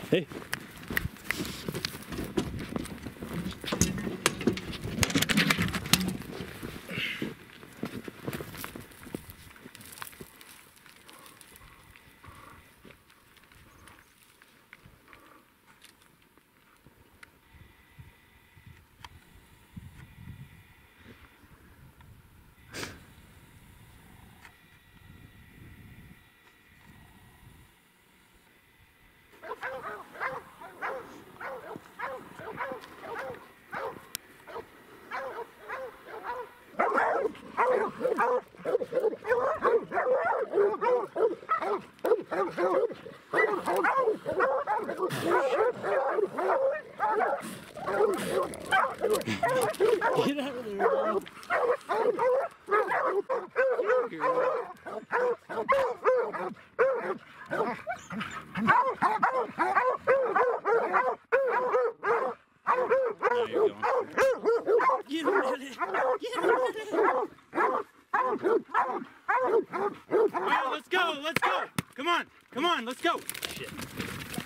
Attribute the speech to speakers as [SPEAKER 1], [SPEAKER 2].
[SPEAKER 1] Hey. Get out of there, man. Get him, Daddy. Get him, Daddy. All right, let's go. Let's go. Come on. Come on. Let's go. Shit.